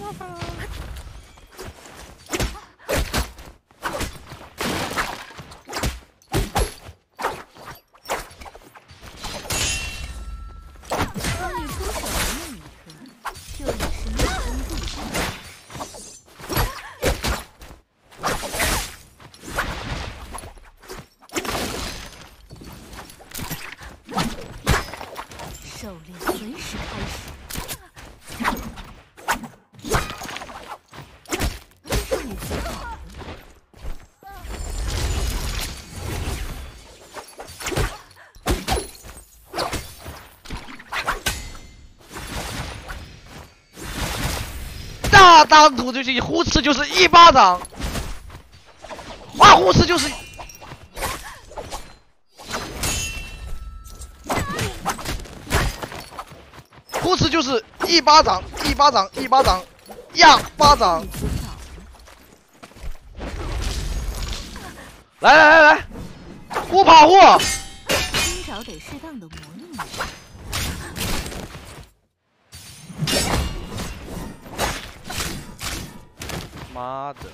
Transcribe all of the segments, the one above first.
狩猎随时开始。这是你最好的。 大当土就是呼哧就是一巴掌，哇呼哧就是。 呼哧就是一巴掌，一巴掌，一巴掌，呀巴掌！来来来来，不跑货！ 寻找得适当的磨砺。 妈的！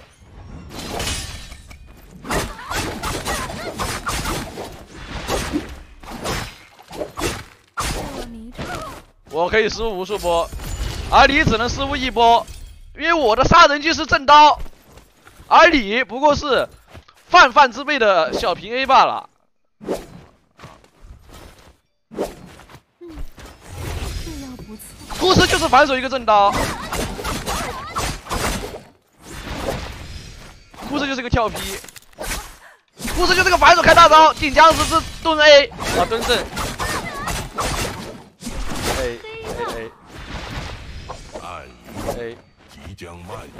我可以失误无数波，而你只能失误一波，因为我的杀人技是正刀，而你不过是泛泛之辈的小平 A 罢了。呼哧就是反手一个正刀，呼哧就是个跳劈，呼哧就是个反手开大招，顶僵尸是蹲 A 啊蹲正。 A 即将蔓延。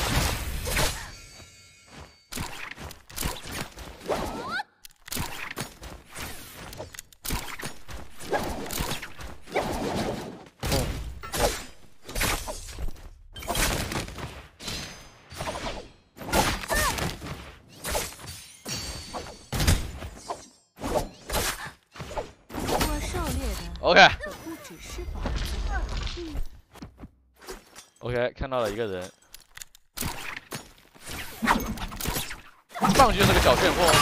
我狩猎的 OK 不只是宝。 OK， 看到了一个人，上去就是个小旋风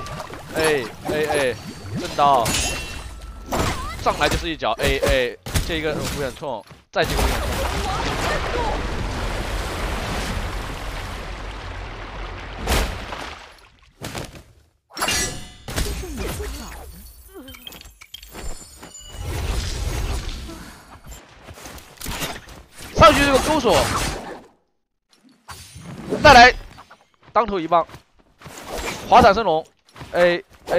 A， 正刀，上来就是一脚 A， 接一个无远冲，再接个无远冲。 这是你自找的。 上去这个勾手，再来当头一棒，滑铲升龙 A，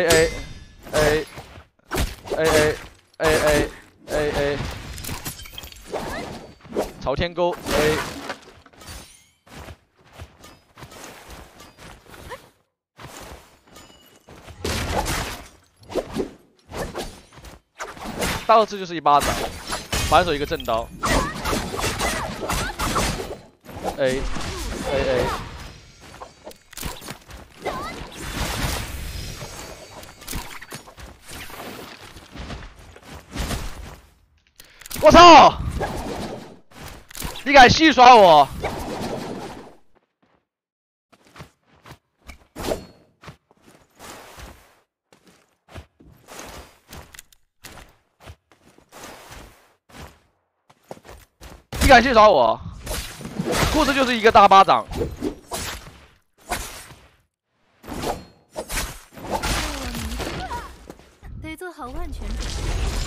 朝天钩 A， 大二次就是一巴掌，反手一个正刀。 A， 我操！你敢戏耍我？你敢戏耍我？ 故事就是一个大巴掌， 得做好万全准备。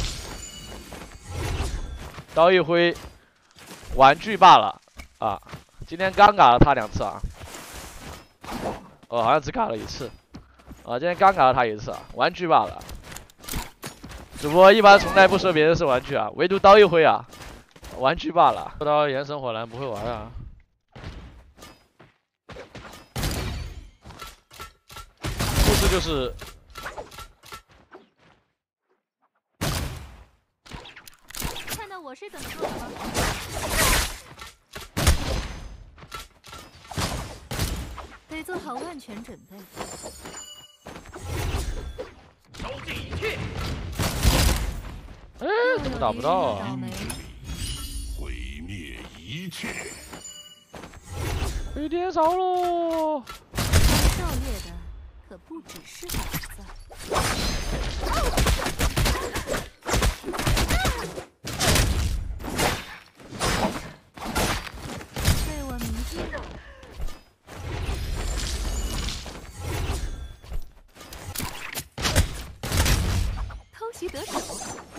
刀一挥，玩具罢了啊！今天刚嘎了他2次啊，哦，好像只嘎了1次啊，今天刚嘎了他1次啊，玩具罢了。主播一般从来不说别人是玩具啊，唯独刀一挥啊，玩具罢了。刀延神火蓝不会玩啊。 这就是看到我是怎么做的吗？得做好万全准备。 收尽一切。 哎，怎么打不到啊？ 毁灭一切。 被电烧喽！ 狩猎的可不只是宝藏。被我迷住了。偷袭得手。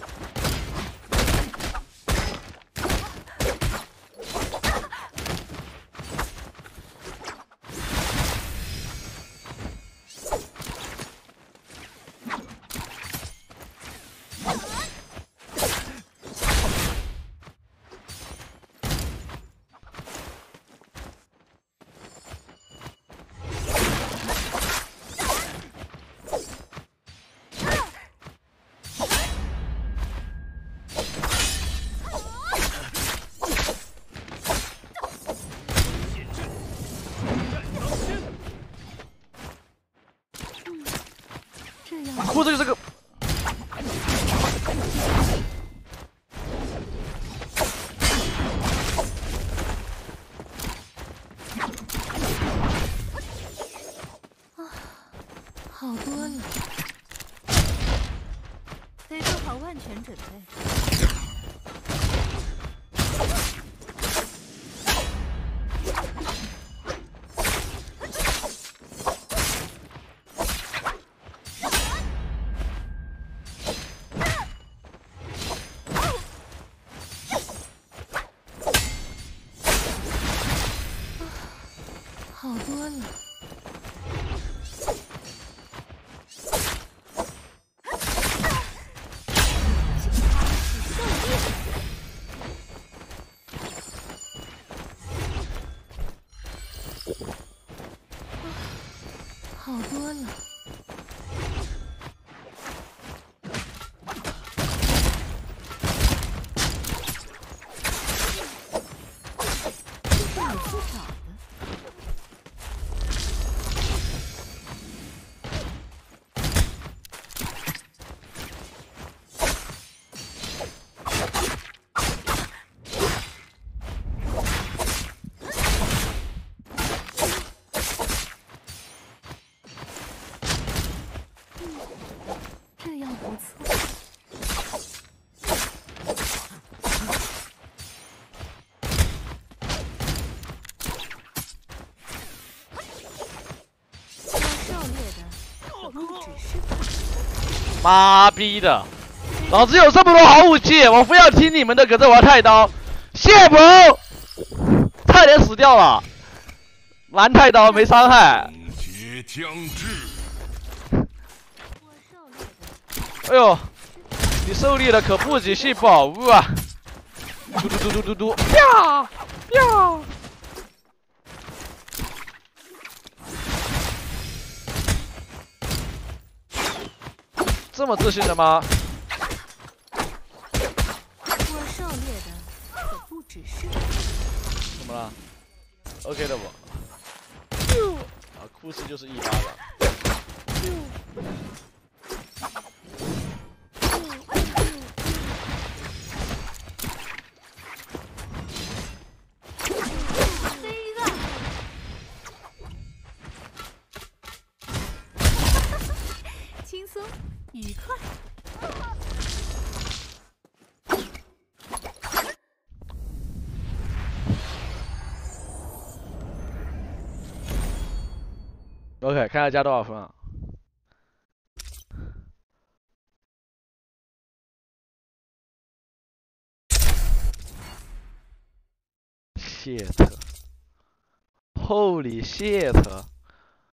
不，这个。 好多了，得做好万全准备。好多了。好多了。这是你自找的。这样不错。要狩猎的可不只是妈逼的！老子有这么多好武器，我非要听你们的，可是我要太刀。谢鹏，差点死掉了。蓝太刀没伤害。 节将至。 我狩猎的。 哎呦，你狩猎的可不只是宝物啊！嘟嘟嘟嘟嘟嘟，呀呀！这么自信的吗？ 我狩猎的可不只是。 怎么了 ？OK 的不？啊，库斯就是一巴掌。 飞了。轻松愉快。 OK， 看下加多少分啊？shit，Holy shit！